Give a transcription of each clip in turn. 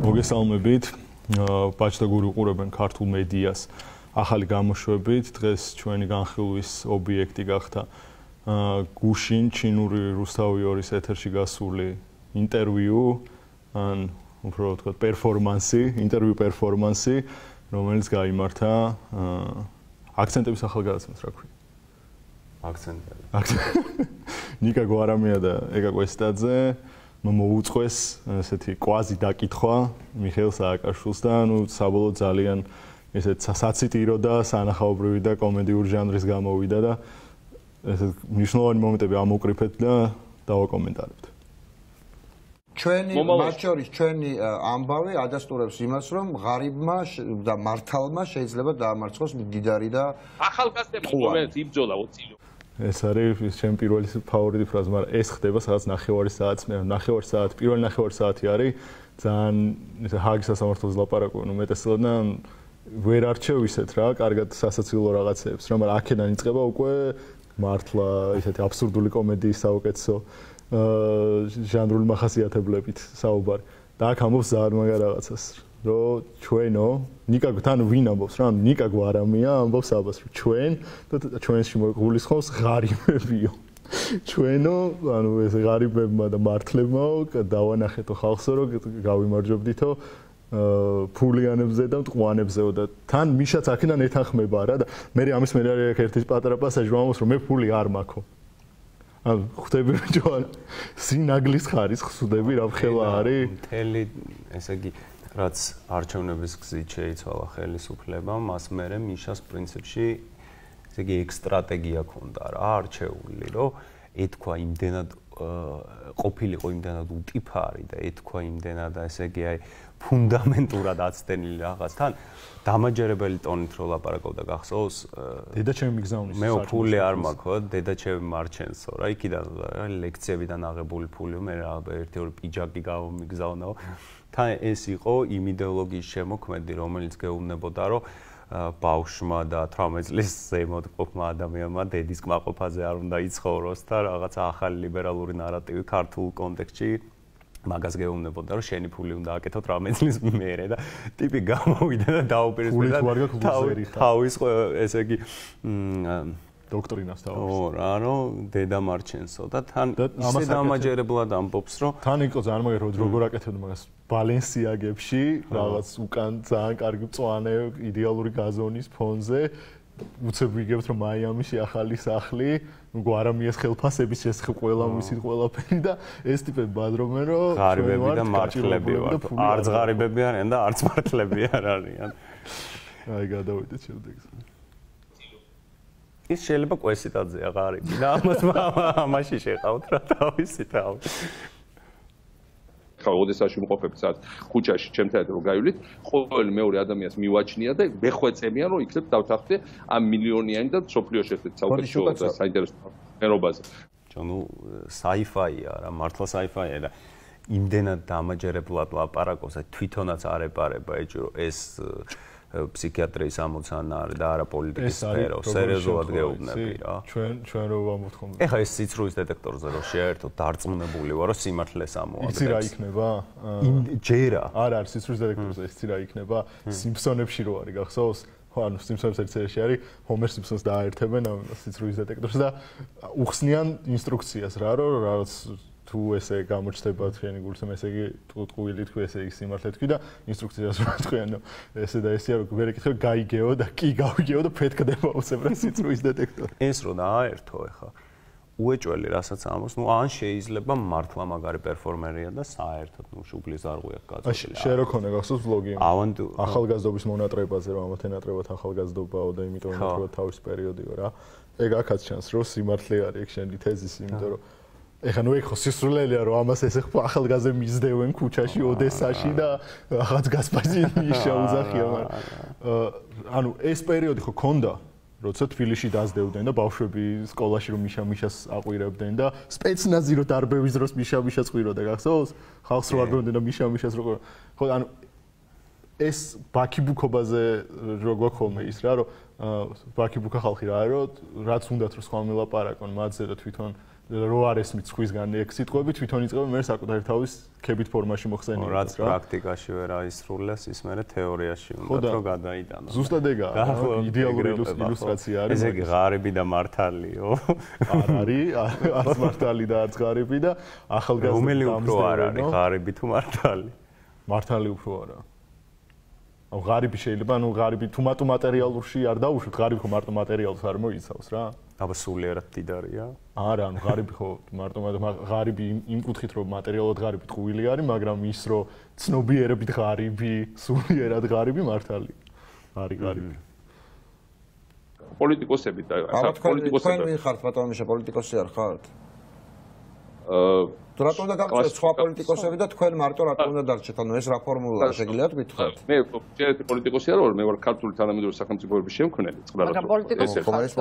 მოგესალმებით. ბაჭდაგური უყურებენ ქართულ მედიას. ახალი გამოშვებით დღეს ჩვენი განხილვის ობიექტი გახდა გუშინ ჩინური რუსთავი 2-ის ეთერში გასული ინტერვიუ, ან უფრო ვთქვათ ინტერვიუ პერფორმანსი, რომელიც გაიმართა აქცენტების ახალგაზრდას, რა ქვია? აქცენტები. ნიკა გვარამია და ეგა კვესტაძე მოუწყვეს ესეთი კვაზი დაკითხვა მიხეილ სააკაშვილს და საბოლოოდ ძალიან ესეთ საციტირო და სანახაობრივი და კომედიური ჟანრის გამოვიდა და ესეთ მნიშვნელოვანი მომენტები ამოვკრიფეთ და დავაკომენტარებთ. ჩვენი მათ შორის ჩვენი ამბავი ადასტურებს იმას, რომ ღარიბმა და მართალმა შეიძლება დაამარცხოს მდიდარი და ახალგაზრდები რომელიც იბრძოლა 20 ეს არის ჩემი პირველი ფავორიტი ფრაზა, მაგრამ ეს ხდება სადაც ნახევარი საათს, პირველი ნახევარი საათი არის ძალიან ესე ჰაგის სასამართლოს ლაპარაკობენ უმეტესად და ვერ არჩევ ისეთ რა, კარგად სასაცილო რაღაცებს რა, მაგრამ აქედან იწყება უკვე მართლა ისეთი აბსურდული კომედიის საუკეთესო ჟანრული მახასიათებლებით საუბარი. და აქ ამბობს ძალიან მაგარ რაღაცას, რომ ჩვენო, ნიკა თან ვინ ამბობს რა, ნიკა გვარამია ამბობს აბას, რომ ჩვენ და ჩვენში მოგულისხმობს ღარიბებიო. ჩვენო, ანუ ეს ღარიბებმა და მართლებმაო დავანახეთო ხალხსო, რომ გავიმარჯვებდითო ფულიანებზე და მტყვანებზეო და თან მიშაც აქედან ეთანხმება რა და მე ამის მე არის ერთი პატარა პასაჟი მომოს რომ მე ფული არ მაქვს. ანუ ხვდები რომ სინაგლის ხარისხს ხვდები რა ხელა არის? მთელი ესე იგი რაც არჩევნების გზით შეიცვალა ხელისუფლებამ, მას მერე მიშას პრინციპში ესე იგი ექსტრატეგია ქონდა რა არჩეული, რომ ეთქვა იმდენად ყოფილიყო იმდენად უტიფარი და ეთქვა იმდენად ესე იგი აი ფუნდამენტურად აცდენილი რაღაცთან დამაჯერებელი ტონით რო ლაპარაკობდა გახსოვს დედა ჩემი მიგზავნის მე ფული არ მაქვს დედა ჩემი მარჩენსო რა იქიდან ლექციებიდან აღებული ფული მე რა ერთი-ორი პიჯაკი გავმიგზავნაო თან ეს იყო იმ იდეოლოგიის შემოქმედი რომელიც გეუბნებოდა რომ ბავშვმა და 18 წლის ზემოთ ყოფმა ადამიანმა დედის კმაყოფაზე არ უნდა იცხოვროს და რაღაცა ახალი ლიბერალური ნარატივი ქართულ კონტექსტში მაგას გეუბნებოდა რომ შენი ფული უნდა აკეთო 18 წლის მერე და ტიპი გამოვიდა და დაუპირისპირდა თავის ესე იგი დოქტრინას თავს. ო რა რომ დედა მარჩენსო და თან ისე დამაჯერებლად ამბობს რომ თან იყო ძალიან მაგარი როგორ აკეთებდა მაგას ბალენსიაგებში რაღაც უკან ძალიან კარგი მწვანე იდეალური გაზონის ფონზე უცებ ვიგებთ რომ მაიამიში ახალი სახლი გვარამიას ხელფასების შესახებ ყველა მისით ყველაფერი და ეს ტიპები ბადრობენ რომ ღარიბები და მართლები ვართ არც ღარიბები არიან და არც მართლები არ არიან აი გადავიდეთ შემდეგს ის შეიძლება კვესიტაძეა ღარიბი და ამაში შეყავთ რა თავისი თავი ხალხოდესაც იმყოფებით სად ქუჩაში ჩემთან რომ გაივლით ყოველი მეორე ადამიანს მივაჩნია და მეხვეწებიან რომ იქნებ დავთახდე ამ მილიონიანი და სოფლიოში ერთ საუკეთესო საინტერესო მერობაზე ჩონუ საიფაია რა მართლა საიფაია და იმდენად დამაჯერებლად ლაპარაკობს და თვითონაც არ ეპარება ეჭირო ეს ფსიქიატრიის ამოცანა და არა პოლიტიკის სფერო, სერიოზულად გეუბნები რა. ჩვენ რო ვამბობთ ხომ. ეხლა ეს სიცრუის დეტექტორზე რო შეერთოთ, დარწმუნებული ვარ, რომ სიმართლეს ამოაგდებს. იცი რა იქნება? ჯერა. არა, სიცრუის დეტექტორზე იცი რა იქნება? სიმფსონებში რო არის, გახსოვს? ხო, ანუ სიმფსონების ერთ სერიაში არის, ჰომერ სიმფსონს დააერთებენ ამ სიცრუის დეტექტორს და უხსნიან ინსტრუქციას რა, რომ რაღაც თუ ესე გამოჩნდება თქვენი გულსამ ესე იგი ტყუილი თქვი ესე იგი სიმართლე თქვი და ინსტრუქციას ვთქვიან ესე და ესეა რომ ვერ ეკითხე გაიგეო და კი გავიგეო და ფეთქდება უცებ რა სიცრუის დეტექტორი ეს რო დააერთო ეხა უეჭველი რასაც ამბობს ნუ ან შეიძლება მართლა მაგარი პერფორმერია და საერთოდ ნუ შუბლის არღვია გაწყვეტილი შენ რო ქონე გახსოვს ბლოგი ავანტუ ახალგაზრდობის მონატრებაზე რომ ამათენატრებად ახალგაზრდობაო და იმიტომ რომ თავის პერიოდიო რა ეგ აქაც ჩანს რომ სიმართლე არის ეგ შენი თეზისი იმიტომ რომ ეხლა ნუ ეხო სისრულელია რომ ამას ესე ახალგაზრდები მისდევენ ქუჩაში ოდესაში და რაღაც გასპაჟინი შეუძახია მაგრამ ანუ ეს პერიოდი ხო ქონდა როცა თბილისში დაძდევდნენ და ბავშვები სკოლაში რომ მიშას აყვირებდნენ და სპეცნაზი რო დარბევის დროს მიშას ყვიროდა გახსოვს ხალხს რო არბევდნენ და მიშას რო ხო ანუ ეს ბაქიბუქობაზე რო გვაქვს ის რა რომ ბაქიბუქა ხალხი რა არის რომ რაც უნდათ რომ სხვა მელაპარაკონ მათზე და თვითონ რო არ ესმით სხვისგან ეგ სიტყვები თვითონ იწყება მე საკუთარი თავის ქებით ფორმაში მოხსენიება რაც პრაქტიკაში ვერ აისრულეს ის მე თეორიაში უნდა რომ გადაიტანო ზუსტად ეგაა იდეალური ილუსტრაცია არის ესე იგი ღარიბი და მართალიო არ არის არც მართალი და არც ღარიბი და ახალგაზრდა რომელი უფრო არ არის ღარიბი თუ მართალი მართალი უფრო არა ანუ ღარიბი შეიძლება ანუ ღარიბი თუ მარტო მატერიალურში არ დაუშვით ღარიბი ხო მარტო მატერიალს არ მოიცავს რა აბა სულიერად დიდარია არა ანუ ღარიბი ხო მარტო ღარიბი იმ კუთხით რომ მატერიალურად ღარიბი ტყუილი არის მაგრამ ის რომ ცნობიერებით ღარიბი სულიერად ღარიბი მართალი არის ღარიბი პოლიტიკოსები და პოლიტიკოსები თქვენ ხართ ბატონო მიშა პოლიტიკოსი არ ხართ თუ რატომ უნდა გავწევთ სხვა პოლიტიკოსები და თქვენ მარტო რატომ უნდა დარჩეთ? ანუ ეს რა ფორმულაა შეგიძლიათ გითხრათ? მე ჯერეთი პოლიტიკოსი არ ვარ, მე ვარ ქართული თანამედროვე სახელმწიფოების შემქმნელი. მაგრამ პოლიტიკოსი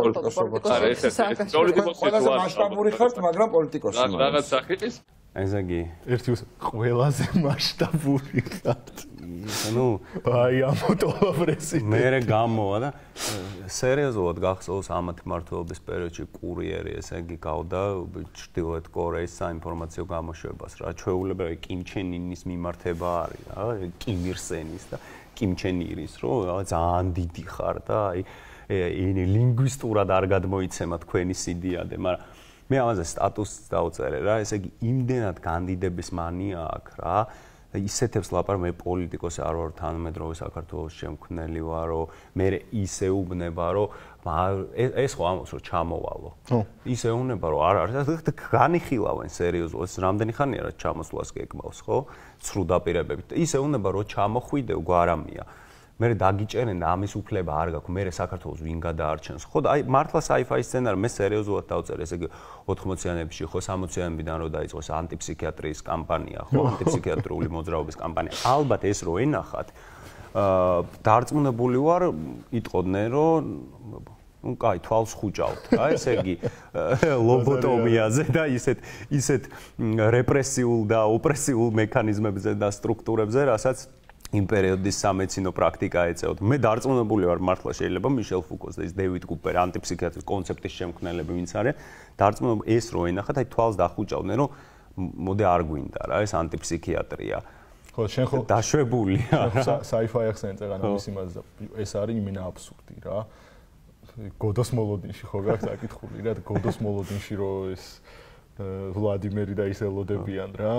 ყველაზე მასშტაბური ხართ, მაგრამ პოლიტიკოსი. რაღაც სახის? ესე იგი, ერთი ყველაზე მასშტაბური ხართ. ну, აი ამოტოვა პრეზიდენტი. მე გამოვა და სერიოზულად გახსოვს ამათ მმართველობის პერიოდში კურიერი, ესე იგი, გავდა ჩრდილოეთ კორეის საინფორმაციო გამოშვებას რა. ჩვეულებრივი კიმ ჩენ ინის მიმართება არის რა, კიმ ირ სენის და კიმ ჩენ ირის, რომ ძალიან დიდი ხარ და აი ლინგვისტურად არ გადმოიცემა თქვენი სიდიადე, მაგრამ მე ამაზე სტატუსს დავწერე რა, ესე იგი, იმდენად განდიდების მანია აქვს რა. ისეთებს ლაპარაკობ მე პოლიტიკოსი არ ვარ თანამედროვე საქართველოს შემქმნელი ვარო მე ისე უბნება რომ ეს ხო ამას რომ ჩამოვალო ისე უნება რომ არ არის განიხილავენ სერიოზულად ეს რამდენი ხანია რა ჩამოსვლას გეკმავს ხო ცრუ დაპირებებით ისე უნება რომ ჩამოხვიდე გვარამია მე დაგიჭერენ და ამის უფლება არ გაქვს მე საქართველოს ვინ გადაარჩენს ხო და აი მართლა sci-fi სცენარი მე სერიოზულად დავწერე ესე იგი 80-იანებში ხო 60-იანებიდან რო დაიწყოს ანტიფსიქიატრიის კამპანია ხო ანტიფსიქიატრიული მოძრაობის კამპანია ალბათ ეს რო ენახათ დარწმუნებული ვარ იტყოდნენ რომ ну кай თვალს ხუჭავთ რა ესე იგი ლობოტომიაზე და ისეთ რეპრესიულ და ოპრესიულ მექანიზმებზე და სტრუქტურებზე რასაც იმ პერიოდის სამეცინო პრაქტიკა ეწეოდა. მე დარწმუნებული ვარ, მართლა შეიძლება მიშელ ფუკოს და ის დევიდ კუპერი ანტიფსიქიატრის კონცეფტის შემქმნელები ვინც არიან, დარწმუნებული ეს რო ენახათ, აი თვალს დახუჭავდნენ, რომ მოდი არ გვინდა რა, ეს ანტიფსიქიატრია. ხო, შენ ხო დაშვებულია. sci-fi ახსენეთ რა ამის იმაზე ეს არის იმენა აბსურდი რა. გოდოს მოლოდინში ხო გაქვს აკითხული რა, გოდოს მოლოდინში რო ეს ვლადიმერი და ის ელოდებიან რა.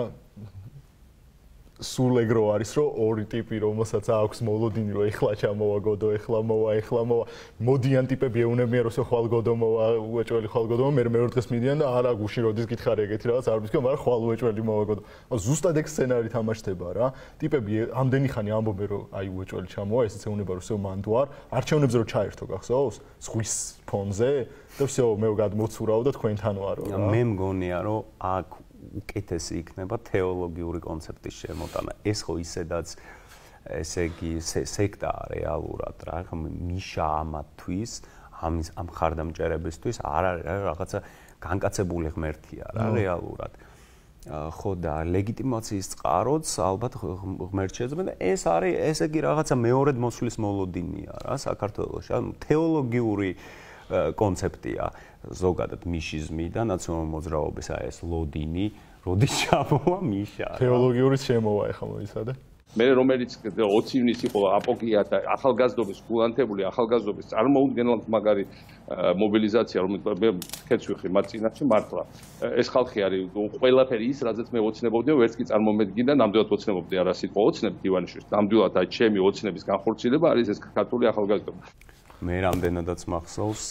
სულ ეგრო არის რომ ორი ტიპი რომელსაც აქვს მოლოდინი რომ ეხლა ჩამოვაგოდო ეხლა მოვა მოდიან ტიპები ეუნებიან რომ ხვალ გოდო მოვა უეჭველი ხვალ გოდო მე მეორე დღეს მიდიან და არა გუში როდის გითხარი ეგეთი რაღაც არ ვიცი მაგრამ ხვალ უეჭველი მოვაგოდო ზუსტად ეგ სცენარი თამაშდება რა ტიპები ამდენი ხანი ამბობენ რომ აი უეჭველი ჩამოვა ესეც ეუნება რომ სევ მანდ ვარ არჩევნებზე რომ ჩაერთო გახსოვს ზღვის ფონზე და всё მე გადმოცურავ და თქვენთან ვარო რა მე მგონია რომ აქ უკეთესი იქნება თეოლოგიური კონცეფტის შემოტანა. ეს ხო ისედაც ესე იგი სექტა რეალურად რა, მიშა ამათთვის, ამ ხარდამჭერებისთვის არ არის რაღაცა განკაცებული ღმერთია რა რეალურად. ხო და ლეგიტიმაციის წყაროც ალბათ ღმერთს შეძებენ და ეს არის ესე იგი რაღაცა მეორედ მოსვლის მოლოდინია რა საქართველოში. ანუ თეოლოგიური კონცეფტია ზოგადად მიშიზმი და ნაციონალური მოძრაობის აი ეს ლოდინი როდის ჩამოვა მიშა თეოლოგიურიც შემოვა ახლა მოიცადე მე რომელიც 20 ივნის იყო აპოგეა და ახალგაზრდობის გულანთებული ახალგაზრდობის წარმოუდგენლად მაგარი მობილიზაცია რომელიც მე ხეთს ვიხრი მათ წინაშე მართლა ეს ხალხი არის ყველაფერი ის რაზეც მე ოცნებობდი ვერც კი წარმომედგინე და ნამდვილად ოცნებობდი არა სიტყვა ოცნებ დივანიშვილს ნამდვილად აი ჩემი ოცნების განხორციელება არის ეს ქართული ახალგაზრდობა მე რამდენადაც მახსოვს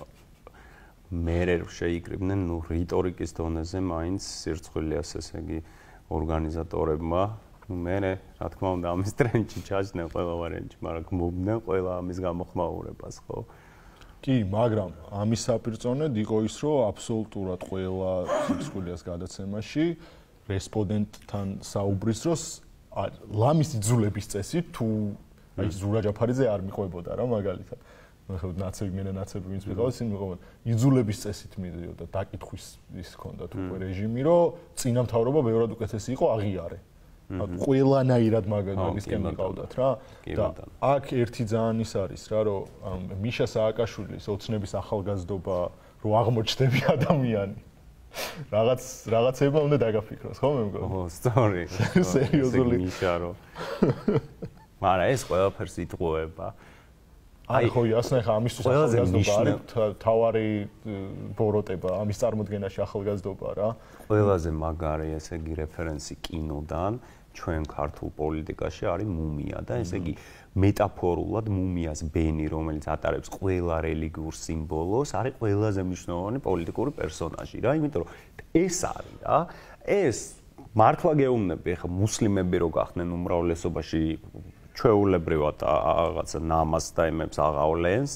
მერე შეიკრიბნენ ნუ რიტორიკის დონეზე მაინც სირცხვილიას ესე იგი ორგანიზატორებმა მერე რა თქმა უნდა ამის ტრენდში ჩაჯდნენ ყველა ვარიანტი მაგრამ გმობდნენ ყველა ამის გამოხმაურებას ხო კი მაგრამ ამის საპირწონედ იყო ის რომ აბსოლუტურად ყველა სირცხვილიას გადაცემაში რესპონდენტთან საუბრის დროს ლამის იძულების წესი თუ აი ზურა ჯაფარიძე არ მიყვებოდა რა მაგალითად ხო ნაცები ვინც მიყავს იმ მიყავდა იძულების წესით მიდიოდა დაკითხვის ის ჰქონდა თუ რეჟიმი რომ წინა მთავრობა ბევრად უკეთესი იყო აღიარე ყველანაირად მაგალითისკენ მიყავდათ რა და აქ ერთი ძალიან ის არის რა რომ მიშა სააკაშვილის ოცნების ახალგაზრდობა რო აღმოჩნდები ადამიანი რაღაცება უნდა დაგაფიქროს, ხო მე მგონი? ო, სწორი. სერიოზული. მიშარო. მაგრამ ეს ყველაფერს იტყუება. აი ხო, ასნა ხა ამისთვის ახალგაზრდობა არის თავარი ბოროტება, ამის წარმოქმნაში ახალგაზრდობა რა. ყველაზე მაგარი ესე იგი რეფერენსი კინოდან ჩვენ ქართულ პოლიტიკაში არის მუმია და ესე იგი მეტაფორულად მუმიას ბენი, რომელიც ატარებს ყველა რელიგიურ სიმბოლოს, არის ყველაზე მნიშვნელოვანი პოლიტიკური პერსონაჟი რა, იმიტომ რომ ეს არის რა, ეს მართლა გეუბნები, ხა მუსლიმები რო გახდნენ უმრავლესობაში ჩვეულებრივად რაღაცა ნამაზ და იმებს აღავლენს,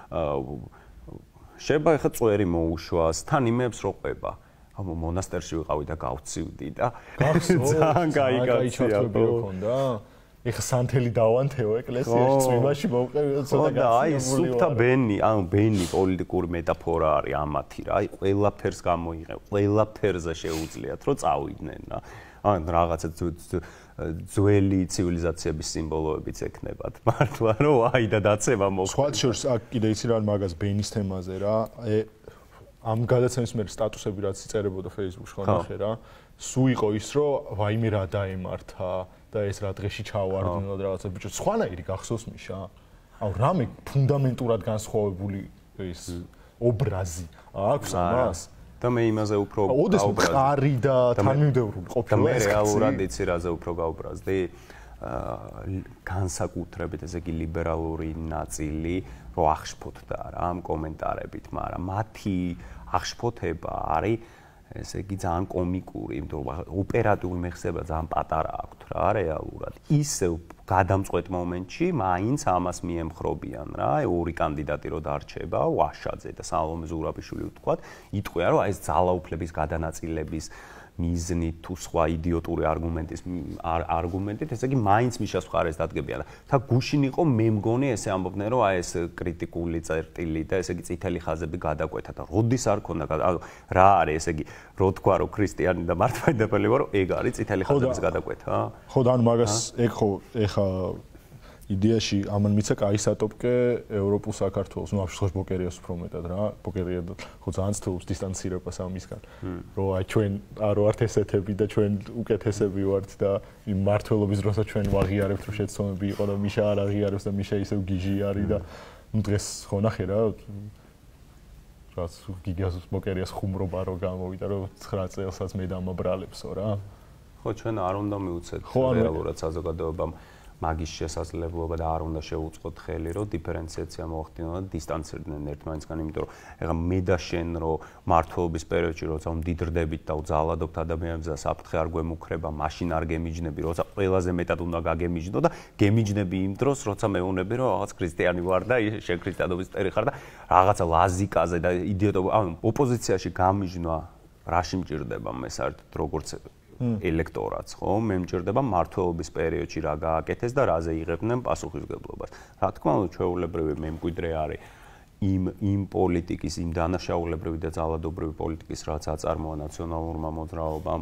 შეიძლება ხა წვერი მოუშვას, თან იმებს რო ყვება. ამ მონასტერში ვიყავი და გავცივდი და ძალიან გაიგაცია ქონდა. ეხა სანთელი დავანთეო ეკლესიაში წვიმაში მოვყევი ცოტა გაცილებული. აი სუფთა ბენი, ანუ ბენი პოლიტიკური მეტაფორა არის ამათი რა. აი ყველაფერს გამოიღებ, ყველაფერზე შეუძლიათ რომ წავიდნენ რა. ან რაღაცა ძველი ცივილიზაციების სიმბოლოებიც ექნებათ. მართლა რომ აი და დაცემა მოხდა. სხვა შორს აქ კიდე იცი რა მაგას ბენის თემაზე რა. ამ გადაცემის მე სტატუსები რაც იწერებოდა Facebook-ში ხო ნახე რა. სუ იყო ის რომ ვაიმე რა დაემართა და ეს რა დღეში ჩავარდნილად რაღაცა ბიჭო სხვანაირი გახსოვს მიშა. აუ რამე ფუნდამენტურად განსხვავებული ეს ობრაზი აქვს ამას. და მე იმაზე უფრო გაუბრაზდი. ყარი და თანმიმდევრული ყოფილა. მე რეალურად იცი რაზე უფრო გაუბრაზდი. განსაკუთრებით ესე იგი ლიბერალური ნაწილი რო აღშფოთდა რა ამ კომენტარებით, მაგრამ მათი აღშფოთება არის ესე იგი ძალიან კომიკური, იმიტომ რომ ოპერატიული მეხსება ძალიან პატარა აქვთ რა რეალურად. ისევ გადამწყვეტ მომენტში მაინც ამას მიემხრობიან რა, ორი კანდიდატი რო დარჩება, ვაშაძე და სალომე ზურაბიშვილი ვთქვათ, იტყვიან რომ აი ეს ძალაუფლების გადანაწილების მიზნით თუ სხვა იდიოტური არგუმენტით, ესე იგი მაინც მიშას მხარეს დადგებიან. და გუშინ იყო მე მგონი ესე ამბობდნენ რომ აი ეს კრიტიკული წერტილი და ესე იგი წითელი ხაზები გადაკვეთა და როდის არ ქონდა რა არის ესე იგი რო თქვა რომ ქრისტიანი და მართლმადიდებელი ვარ, ეგ არის წითელი ხაზების გადაკვეთა. ხო და ანუ მაგას ეგ ხო ეხა იდეაში ამან მიცა კაი სატოპკე ევროპულ საქართველოს, ნუ აფშხოს ბოკერიას უფრო მეტად რა, ბოკერია ხო ძალიან ცდილობს დისტანცირებას ამისგან, რომ აი ჩვენ არ ვართ ესეთები და ჩვენ უკეთესები ვართ და იმ მართლობის დროსაც ჩვენ ვაღიარებთ რომ შეცდომები იყო და მიშა არ აღიარებს და მიშა ისევ გიჟი არის და ნუ დღეს ხო ნახე რა რაც გიგას ბოკერიას ხუმრობა რო გამოვიდა რომ 9 წელსაც მე დამაბრალებსო რა. ხო ჩვენ არ უნდა მიუცეთ რეალურად საზოგადოებამ მაგის შესაძლებლობა და არ უნდა შეუწყოთ ხელი, რომ დიფერენციაცია მოახდინონ და დისტანცირდნენ ერთმანეთისგან, იმიტომ რომ ეხლა მე და შენ რომ მართლობის პერიოდში როცა მდიდრდებით და უძალადობთ ადამიანებს და საფრთხე არ გვემუქრება, მაშინ არ გემიჯნები, როცა ყველაზე მეტად უნდა გაგემიჯნო და გემიჯნები იმ დროს, როცა მეუბნები რომ რაღაც ქრისტიანი ვარ და შენ ქრისტიანობის წერი ხარ და რაღაცა ლაზიკაზე და იდიოტობა, ანუ ოპოზიციაში გამიჯნვა რაში მჭირდება მე საერთოდ როგორც ელექტორატს, ხო? მე მჭირდება მართლობის პერიოდში რა გააკეთეს და რაზე იღებდნენ პასუხისმგებლობას. რა თქმა უნდა, ჩვეულებრივი მემკვიდრე არის იმ პოლიტიკის, იმ დანაშაულებრივი და ძალადობრივი პოლიტიკის, რაც აწარმოა ნაციონალურმა მოძრაობამ,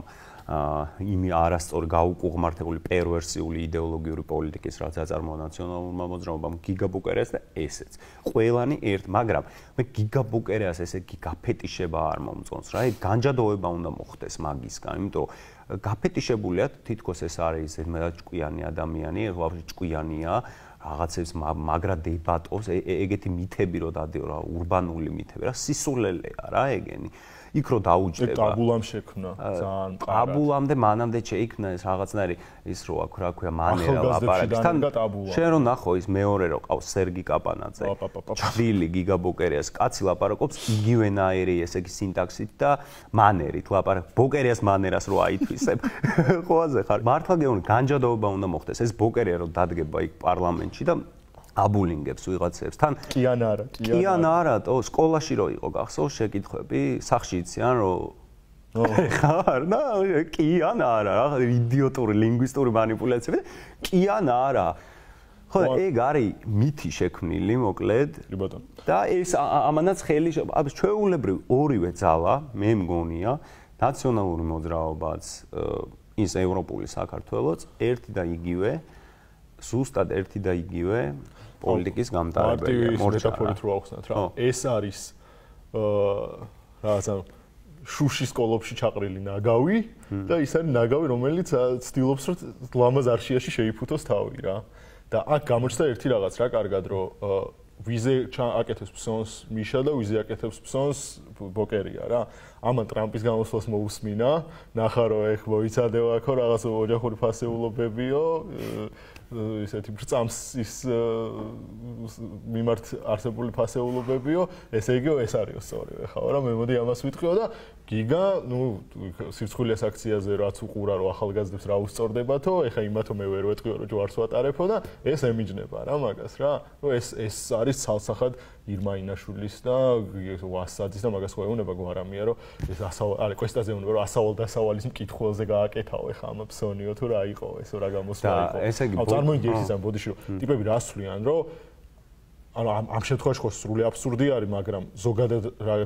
იმ არასწორი გაუკუღმართებული პერვერსიული იდეოლოგიური პოლიტიკის, რაც აწარმოა ნაციონალურმა მოძრაობამ, გიგა ბუკერეს და ესეც. ყველანი ერთ, მაგრამ მე გიგა ბუკერეს ესე გაფეტიშება არ მომწონს რა. ეგ განჯადოება უნდა მოხდეს მაგისგან, იმიტომ რომ გაფეტიშებულია თითქოს ეს არის ჭკვიანი ადამიანი, ეხლა ჭკვიანია, რაღაცებს მაგრა დებატობს, ეგეთი მითები რო დადიო რა, ურბანული მითები რა, სისულელეა რა ეგენი. იქ რო დაუჯდება. ტაბულამ შექმნა ძალიან მყარად. ტაბულამდე მანამდე შეიქმნა ეს რაღაცნაირი ის რო აქ რა ქვია მანერა ლაპარაკის. თან შენ რო ნახო ის მეორე რო ყავს სერგი კაპანაძე. ჩრილი გიგა ბოკერიას კაცი ლაპარაკობს იგივენაირი ესე იგი სინტაქსით და მანერით ლაპარაკ. ბოკერიას მანერას რო აითვისებ. ხოაზე ხარ. მართლა გეუბნები განჯადოება უნდა მოხდეს. ეს ბოკერია რო დადგება იქ პარლამენტში და აბულინგებს ვიღაცებს თან კი ან არა კი ან არა თო სკოლაში რო იყო გახსოვს შეკითხვები სახში იციან რომ ხარ და კი ან არა რა იდიოტური ლინგვისტური манипуляციები კი ან არა ხო ეგ არის მითი შექმნილი მოკლედ კი ბატონო და ეს ამანაც ხელი ჩვეულებრივ ორივე ძალა მე მგონია ნაციონალური მოძრაობაც ის ევროპული საქართველოც ერთი და იგივე ზუსტად ერთი და იგივე პოლიტიკის გამტარებელია. მეტაფორით რო ახსნათ რა. ეს არის რაღაცა შუშის კოლოფში ჩაყრილი ნაგავი და ის არის ნაგავი, რომელიც ცდილობს რომ ლამაზ არშიაში შეიფუთოს თავი რა. და აქ გამოჩნდა ერთი რაღაც რა კარგად რომ ვიზე აკეთებს ფსონს მიშა და ვიზე აკეთებს ფსონს ბოკერია რა. ამან ტრამპის გამოსვლას მოусმინა, ნახა რომ ეხ მოიცადეო აქო რაღაც ოჯახური ფასეულობებიო, ისეთი ბრწამს ის მიმართ არსებული ფასეულობებიო, ესე იგი ეს არისო სწორი ხა რა მე მოდი ამას ვიტყვიო და გიგა, ნუ სირცხვილეს აქციაზე რაც უყურა რომ ახალგაზრდებს რა უსწორდებათო, ეხა იმათო მე ვერ ვეტყვიო რომ ჯვარს ვატარებო და ეს ემიჯნება რა მაგას რა. ნუ ეს არის ცალსახად ირმა ინაშვილის და ვასაძის და მაგას ხო ეუნება გვარამია რომ ეს არის კვესტაზე უნდა რომ ასავალ-დასავალის მკითხველზე გააკეთავ ეხა ამ ფსონიო თუ რა იყო ესო რა გამოსვლა იყო. აუ წარმოიდგინე ის ამ ბოდიში რომ ტიპები რა ასვლიან რომ ანუ ამ შემთხვევაში ხო სრული აბსურდი არის, მაგრამ ზოგადად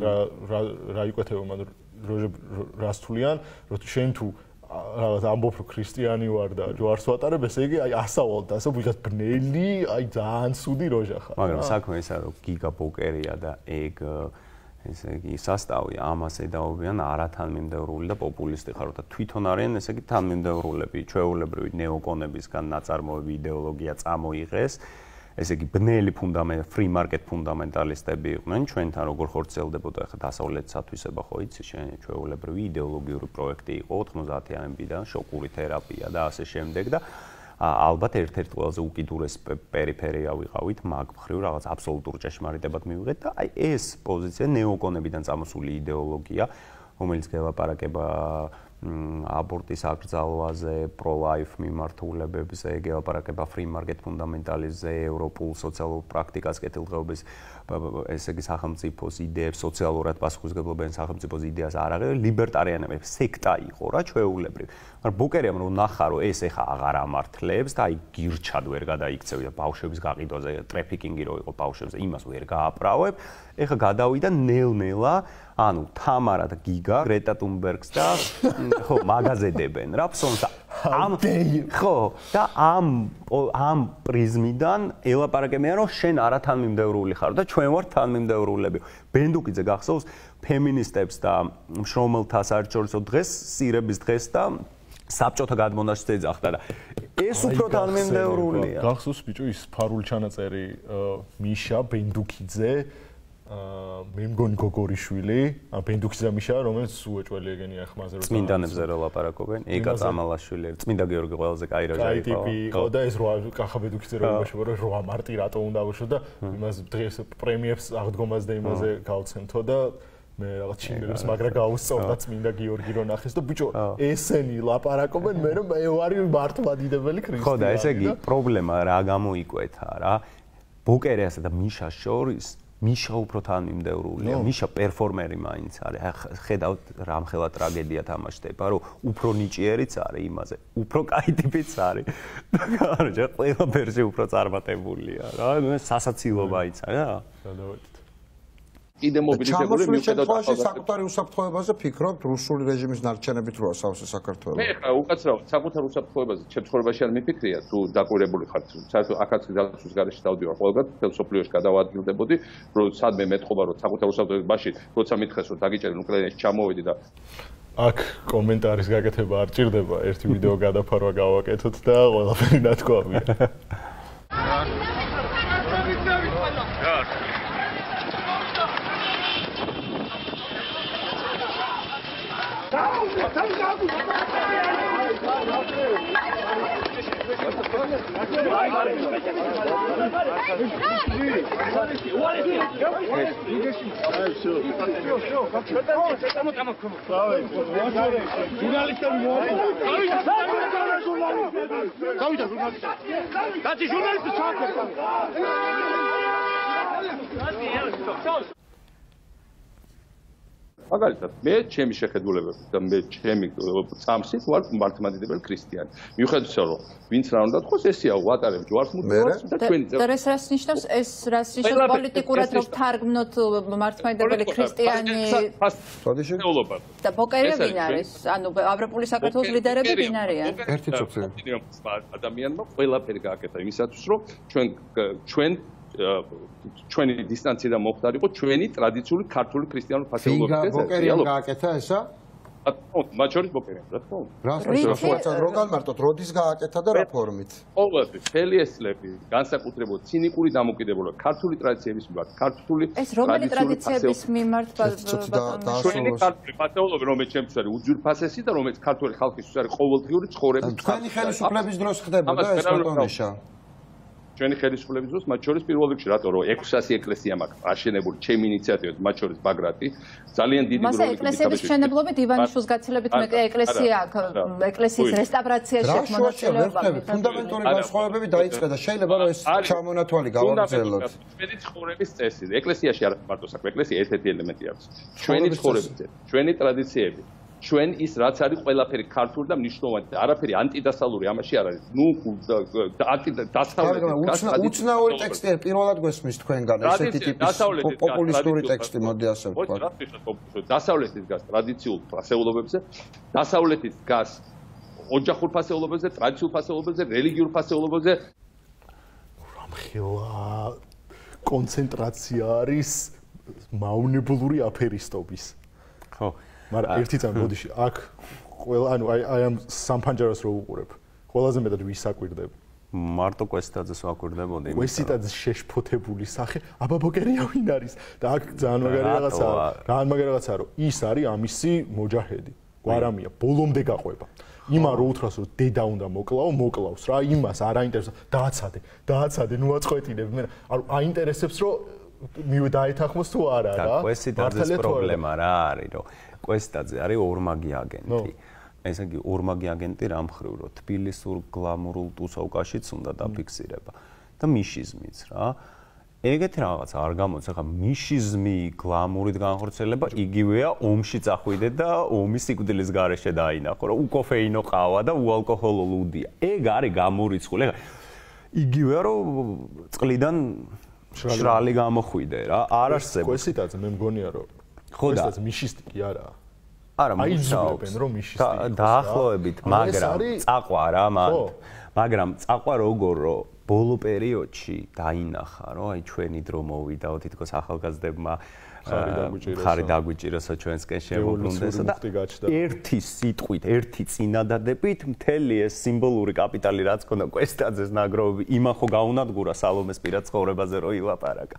რა იკვეთება მან რას თვლიან, რომ შენ თუ რაღაც ამბობ რომ ქრისტიანი ვარ და ჯვარს ვატარებ, ესე იგი აი ასავალ და ასე ვიღაც ბნელი, აი ძალიან ცუდი როჟა ხარ. მაგრამ საქმე ისა რომ გიგა პოკერია და ეგ ესე იგი სასტავი ამას ედაობიან არათანმიმდევრული და პოპულისტი ხარ და თვითონ არიან ესე იგი თანმიმდევრულები, ჩვეულებრივი ნეოკონებისგან ნაწარმოები იდეოლოგია წამოიღეს. ესე იგი ბნელი free market ფუნდამენტალისტები იყვნენ ჩვენთან როგორ ხორციელდებოდა ახლა დასავლეთისათვისება ხო იცი შენ ჩვეულებრივი იდეოლოგიური პროექტი იყო 90-იანებიდან შოკური თერაპია და ასე შემდეგ და ალბათ ერთ-ერთ ყველაზე უკიდურეს პერიფერია ვიყავით მაგ მხრივ რაღაც აბსოლუტურ ჭეშმარიტებად მივიღეთ და აი ეს პოზიცია ნეოკონებიდან წამოსული იდეოლოგია რომელიც გელაპარაკება აბორტის აკრძალვაზე, pro-life მიმართულებებზე, გელაპარაკება free market ფუნდამენტალიზმზე, ევროპულ სოციალურ პრაქტიკას, კეთილდღეობის ესე იგი სახელმწიფოს იდეებს, სოციალურად პასუხისმგებლობენ სახელმწიფოს იდეას არ აღარ, ლიბერტარიანები სექტა იყო რა ჩვეულებრივ. მაგრამ ბუკერიამ რომ ნახა რომ ეს ეხა აღარ ამართლებს და აი გირჩად ვერ გადაიქცევია ბავშვების გაყიდვაზე, ტრეფიკინგი რო იყო ბავშვებზე, იმას ვერ გააправებ. ეხა გადავიდა ნელ-ნელა ანუ თამარა და გიგა გრეტა თუნბერგს და ხო მაგაზედებენ რა ფსონს ამ ხო და ამ პრიზმიდან ელაპარაკებიან რომ შენ არათანმიმდევრული ხარ და ჩვენ ვართ თანმიმდევრულები. ბენდუკიძე გახსოვს ფემინისტებს და მშრომელთა საერთაშორისო დღეს, სირების დღეს და საბჭოთა გადმონაშთს ეძახდა და ეს უფრო თანმიმდევრულია. გახსოვს ბიჭო ის ფარული ჩანაწერი მიშა ბენდუკიძე მე მგონი გოგორიშვილი, ბენდუქიძე და მიშა, რომელიც უეჭველი ეგენია ხმაზე რომ წმინდანებზე რო ლაპარაკობენ, ეკა წამალაშვილი, წმინდა გიორგი ყველაზე კაი როჟა იყო. კაი ტიპი იყო და ეს კახა ბენდუქიძე რო იმაშობა რომ 8 მარტი რატო უნდა აღუშვა და იმას დღეს პრემიებს აღდგომას და იმაზე გავცემთო და მე რაღაც ჩინელებს მაგრა გაუსწორდა წმინდა გიორგი რო ნახეს და ბიჭო ესენი ლაპარაკობენ მე რომ მე ვარი მართლმადიდებელი ქრისტიანი. ხო და ესე იგი პრობლემა რა გამოიკვეთა რა. ბუკერიასა და მიშას შორის მიშა უფრო თანმიმდევრულია, მიშა პერფორმერი მაინც არის. ხედავთ რამხელა ტრაგედია თამაშდება, რომ უფრო ნიჭიერიც არის იმაზე, უფრო კაი ტიპიც არის. და კაროჩე, ყველა ვერსია უფრო წარმატებულია რა. სასაცილო მაინც არის რა. გადავედით. კიდე მობილიზებული მიუხედავად საკუთარი უსაფრთხოებაზე ფიქრობთ რუსული რეჟიმის ნარჩენებით როა სავსე საქართველოს. მე ხა უკაცრავად საკუთარ უსაფრთხოებაზე ჩემცხოვრებაში არ მიფიქრია თუ დაკვირებული ხარ საერთოდ აქაც ძალაცვის გარეშე დავდივარ ყველგან თელ სოფლიოში გადავადგილდებოდი რომ სადმე მეტყობა რომ საკუთარ უსაფრთხოებაში როცა მითხეს რომ დაგიჭერენ უკრაინაში ჩამოვედი და აქ კომენტარის გაკეთება არ ჭირდება ერთი ვიდეო გადაფარვა გავაკეთოთ და ყველაფერი ნათქვამია. მაგალითად, მე ჩემი შეხედულებებით და მე ჩემი წამსით ვარ მართლმადიდებელი ქრისტიანი. მიუხედავად იმისა, რომ ვინც რა უნდა თქოს, ესეა ვატარებ ჯვარს მუდმივად და ჩვენი და ეს რას ნიშნავს? ეს რას ნიშნავს პოლიტიკურად რომ თარგმნოთ მართლმადიდებელი ქრისტიანი? და ბოკერია ვინ არის? ანუ ევროპული საქართველოს ლიდერები ვინ არიან? ერთი წუთი. ადამიანმა ყველაფერი გააკეთა იმისათვის, რომ ჩვენ ჩვენი დისტანციდან მოხდარიყო ჩვენი ტრადიციული ქართული ქრისტიანული ფასეულობების ბოკერიან გააკეთა ესა? მათ შორის ბოკერიან, რა თქმა უნდა. რასთან რო გამარტოთ, როდის გააკეთა და რა ფორმით? ყოველთვის მთელი ეს წლები განსაკუთრებულად ცინიკური დამოკიდებულება ქართული ტრადიციების მიმართ, ქართული ეს რომელი ტრადიციების მიმართ ჩვენი ქართული ფასეულობები, რომელიც ჩემთვის არის უძვირფასესი და რომელიც ქართული ხალხისთვის არის ყოველდღიური ცხოვრების თქვენი ხელისუფლების დროს ხდებოდა ეს ბატონიშა? ჩვენი ხელისუფლების დროს, მათ შორის პირველ რიგში, რატო რომ 600 ეკლესია მაქვს აშენებული ჩემი ინიციატივით, მათ შორის ბაგრატი, ძალიან დიდი მასე ეკლესიების მშენებლობით ივანიშვილის გაცილებით მეტი ეკლესია აქვს, ეკლესიის რესტავრაციაში აქვს მონაწილეობა. ფუნდამენტური განსხვავებები დაიწყე და შეიძლება რომ ეს ჩამონათვალი გავაგრძელოთ. ჩვენი ცხოვრების წესი, ეკლესიაში არ მარტო საქმე, ეკლესია ერთ-ერთი ელემენტი არის. ჩვენი ცხოვრების წესი, ჩვენი ტრადიციები. ჩვენ ის რაც არის ყველაფერი ქართული და მნიშვნელოვანი და არაფერი ანტიდასავლური ამაში არ არის. ნუ დასავლეთი უცნაური ტექსტი პირველად გვესმის თქვენგან ესეთი ტიპის პოპულისტური ტექსტი მოდი ასე ვთქვა. დასავლეთის გას ტრადიციულ ფასეულობებზე, დასავლეთის გას ოჯახურ ფასეულობებზე, ტრადიციულ ფასეულობებზე, რელიგიურ ფასეულობებზე. რამხელა კონცენტრაცია არის მავნებლური აფერისტობის. ხო მაგრამ ერთი წამი მოდიში აქ ყველა ანუ აი ამ სამფანჯარას რო უყურებ ყველაზე მეტად ვის საკვირდები მარტო კვესტაძეს ვაკვირდებოდი კვესტაძეს შეშფოთებული სახე აბა ბოკერია ვინ არის და აქ ძალიან მაგარი რაღაცაა რომ ის არის ამისი მოჯაჰედი გვარამია ბოლომდე გაყვება იმან რო უთხრას რომ დედა უნდა მოკლავს რა იმას არ აინტერესებს დააცადე ნუ აწყვეტინებ მე ანუ აინტერესებს რომ მივე დაეთანხმოს თუ არა რა და კვესტაძეს პრობლემა რა არის რომ კვესტაძე არის ორმაგი აგენტი. ესე იგი ორმაგი აგენტი რა მხრივ რომ თბილისურ გლამურულ ტუსოვკაშიც უნდა დაფიქსირება და მიშიზმიც რა. ეგეთი რაღაც არ გამოდის. ახლა მიშიზმი გლამურით განხორციელება იგივეა ომში წახვიდე და ომის სიკვდილის გარეშე დაინახო რომ უკოფეინო ყავა და უალკოჰოლო ლუდია. ეგ არის გამორიცხული. ახლა იგივეა რომ წყლიდან შრალი გამოხვიდე რა. არ არსებობს. კვესტაძე მე მგონია რომ ხოდა მიშისტი კი არაა. არა აიძულებენ რომ მიშისტი იყოს. დაახლოებით, მაგრამ წაყვა რა მან. მაგრამ წაყვა როგორ რომ ბოლო პერიოდში დაინახა რომ აი ჩვენი დრო მოვიდა თითქოს ახალგაზრდებმა ხარი დაგვიჭიროსო ჩვენსკენ შემოვლუნდესო და ერთი სიტყვით, ერთი წინადადებით მთელი ეს სიმბოლური კაპიტალი რაც ქონდა კვესტაძეს ნაგროვები იმან ხო გაუნადგურა სალომეს პირად ცხოვრებაზე რო ილაპარაკა.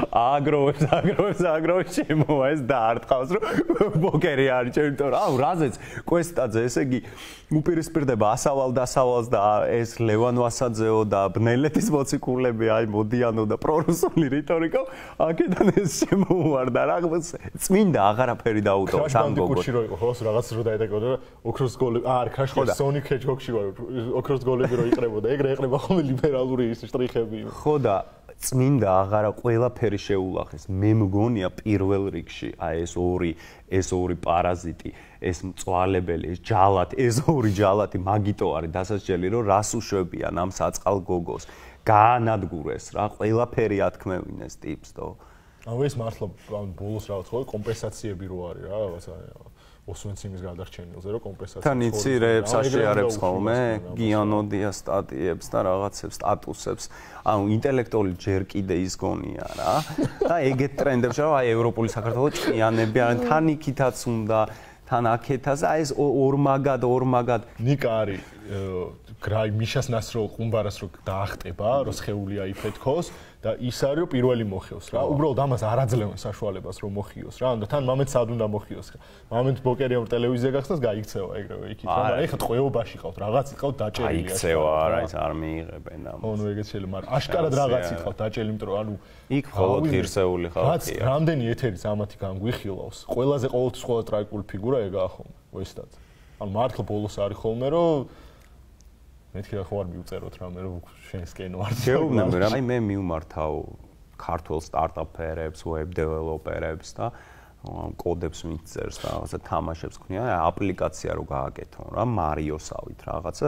აგროვებს შემოვა ეს და არტყავს რომ ბოკერი არის ჩემ თორ აუ რაზეც კვესტაძე ესე იგი უპირისპირდება ასავალს და ეს ლევან ვასაძეო და ბნელეთის მოციქულები აი მოდიანო და პრორუსული რიტორიკა აქედან ეს შემოუვარდა რაღაც წმინდა აღარაფერი დაუტოვოს ამ გოგოს. კუჩი რო იყო ხო რაღაც რო დაედაკოდა ოქროს გოლები არ ქაშხა სონიკ ჰეჯჰოგში რო ოქროს გოლები რო იყრებოდა ეგრე ეყრება ხოლმე ლიბერალური ის შტრიხები. ხო და წმინდა აღარა ყველაფერი შეულახეს. მე მგონია პირველ რიგში აი ეს ორი პარაზიტი, ეს მწვალებელი, ეს ჯალათი, ეს ორი ჯალათი მაგიტო არის დასასჯელი რომ რას უშვებიან ამ საწყალ გოგოს. გაანადგურეს რა ყველაფერი ათქმევინეს ტიპს თო. აუ ეს მართლა ბოლოს რაღაც ხო კომპენსაციები რო არის რა რაღაცა ოსვენციმის გადარჩენილზე რომ კომპენსაცია თან იცირებს აშეარებს ხოლმე გიანოდია სტატიებს და რაღაცებს სტატუსებს ანუ ინტელექტუალი ჯერ კიდე ის გონია რა და ეგეთ ტრენდებს რა აი ევროპული საქართველოს ჭიანები ან თან იქითაც უნდა თან აქეთაც აი ეს ორმაგად ნიკა არის გრაი მიშას ნასრო ყუმბარას რო დაახტება რომ სხეული აიფეთქოს და ის არის რომ პირველი მოხიოს რა. უბრალოდ ამას არ აძლევენ საშუალებას რომ მოხიოს რა. და თან მომენტ სად უნდა მოხიოს. მომენტ ბოკერიამ ტელევიზია გახსნას გაიქცევა ეგრევე იქით. მაგრამ ეხლა ტყვეობაში ყავთ რაღაც იყავთ დაჭერილი. აიქცევა არა ის არ მიიღებენ ამას. ხო ნუ ეგეც შეიძლება მაგრამ აშკარად რაღაც იყავთ დაჭერილი იმიტომ რომ ანუ იქ მხოლოდ ღირსეული ხალხია. რაც რამდენი ეთერიც ამათი განგვიხილავს. ყველაზე ყოველთვის ყველა ტრაიკული ფიგურა ეგაა ხოლმე. კვესტაძე. ანუ მართლა ბოლოს არის ხოლმე რომ მეთქი რა ხო არ მიუწეროთ რამე რომ შენსკენ ვარ. შეუბნები რა. აი მე მივმართავ ქართულ სტარტაპერებს, ვებ დეველოპერებს და კოდებს მიწერს და რაღაცა თამაშებს ქნია, აპლიკაცია რო გააკეთონ რა, მარიოსავით რაღაცა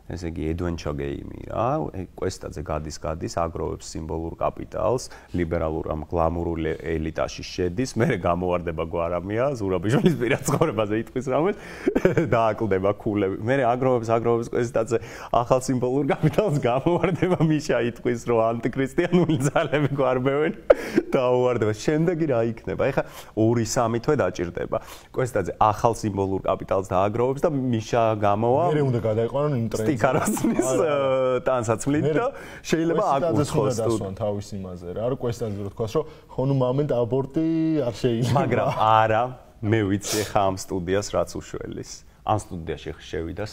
ესე იგი ედვენჩაგეიმი რა, კვესტაძე გადის, აგროვებს სიმბოლურ კაპიტალს, ლიბერალურ ამ გლამურულ ელიტაში შედის, მერე გამოვარდება გვარამია, ზურაბიშვილის პირად ცხოვრებაზე იტყვის რამეს, დააკლდება ქულები. მერე აგროვებს კვესტაძე ახალ სიმბოლურ კაპიტალს, გამოვარდება მიშა იტყვის, რომ ანტიქრისტიანული ძალები გვარბევენ, დაუვარდება. შემდეგი რა იქნება? ეხლა 2-3 თვე დაჭირდება. კვესტაძე ახალ სიმბოლურ კაპიტალს დააგროვებს და მიშა გამოვა. მერე უნდა გადაიყვანონ იმ ტრენდს. სტიკაროსნის ტანსაცმლით და შეიძლება აკურთხოს თავის იმაზე რა, რომ კვესტაძე რო თქვას, რომ ხონუ მომენტ აბორტი არ შეიძლება. მაგრამ არა, მე ვიცი ხა ამ სტუდიას რაც უშველის. ამ სტუდიაში შევიდა